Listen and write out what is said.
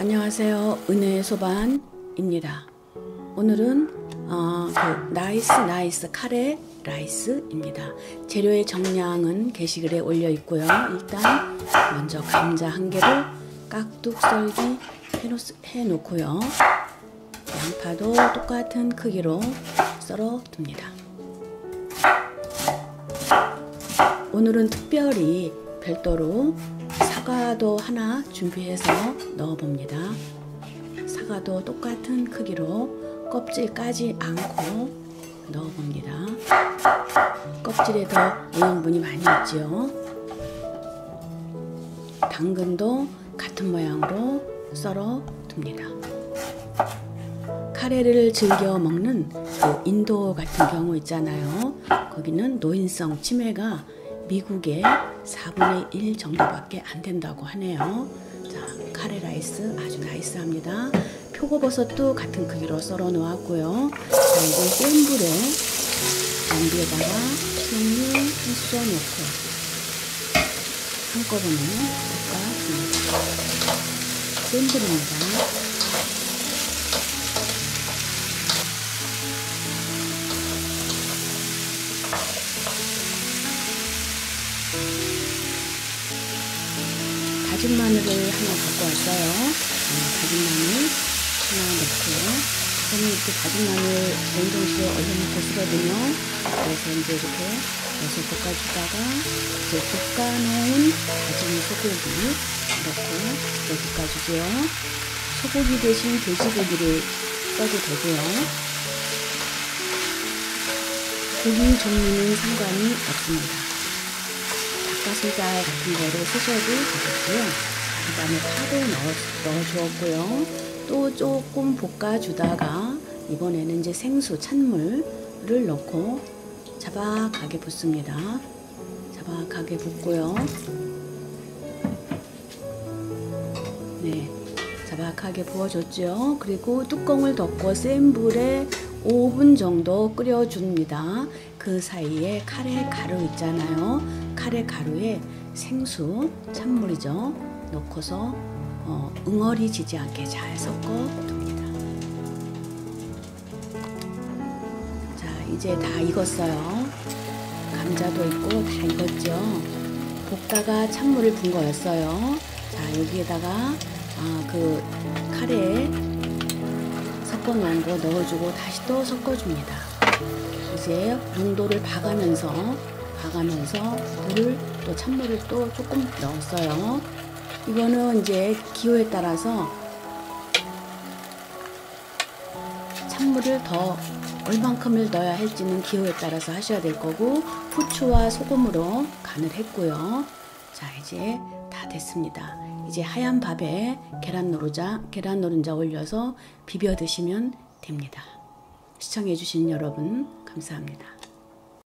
안녕하세요. 은혜의 소반입니다. 오늘은 나이스 카레 라이스입니다. 재료의 정량은 게시글에 올려 있고요. 일단 먼저 감자 한 개를 깍둑 썰기 해 놓고요. 양파도 똑같은 크기로 썰어 둡니다. 오늘은 특별히 별도로 사과도 하나 준비해서 넣어 봅니다. 사과도 똑같은 크기로 껍질 까지 않고 넣어 봅니다. 껍질에 더 영양분이 많이 있지요. 당근도 같은 모양으로 썰어 둡니다. 카레를 즐겨 먹는 그 인도 같은 경우 있잖아요. 거기는 노인성 치매가 미국의 4분의 1 정도밖에 안 된다고 하네요. 자, 카레 라이스 아주 나이스합니다. 표고버섯도 같은 크기로 썰어 놓았고요. 자, 이제 센 불에 냄비에다가 식용유 한 숟갈 넣고 한꺼번에 볶아줍니다. 센 불입니다. 다진 마늘을 하나 갖고 왔어요. 다진 마늘 하나 넣고요. 저는 이렇게 다진 마늘 냉동실에 얼려놓고 쓰거든요. 그래서 이제 이렇게 넣어서 볶아주다가 이제 볶아놓은 다진 소고기 넣고 이제 볶아주세요. 소고기 대신 돼지고기를 써도 되고요. 고기 종류는 상관이 없습니다. 닭가슴살 같은 거를 쓰셔도 되겠고요. 그 다음에 파도 넣어주었고요. 또 조금 볶아주다가 이번에는 이제 생수 찬물을 넣고 자박하게 붓습니다. 자박하게 붓고요. 네, 자박하게 부어줬죠. 그리고 뚜껑을 덮고 센 불에 5분 정도 끓여줍니다. 그 사이에 카레 가루 있잖아요. 카레 가루에 생수 찬물이죠. 넣고서 응어리지지 않게 잘 섞어 둡니다. 자, 이제 다 익었어요. 감자도 있고 다 익었죠. 볶다가 찬물을 분 거였어요. 자, 여기에다가 그 카레 섞어 놓은 거 넣어주고 다시 또 섞어줍니다. 이제 농도를 봐가면서 물을 또 찬물을 또 조금 넣었어요. 이거는 이제 기호에 따라서 찬물을 더 얼만큼을 넣어야 할지는 기호에 따라서 하셔야 될 거고, 후추와 소금으로 간을 했고요. 자, 이제 다 됐습니다. 이제 하얀 밥에 계란 노른자 올려서 비벼 드시면 됩니다. 시청해 주신 여러분 감사합니다.